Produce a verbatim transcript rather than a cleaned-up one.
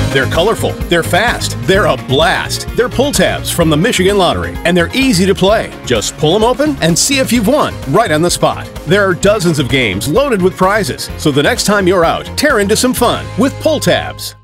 They're colorful, they're fast, they're a blast. They're pull tabs from the Michigan Lottery, and they're easy to play. Just pull them open and see if you've won right on the spot. There are dozens of games loaded with prizes, so the next time you're out, tear into some fun with pull tabs.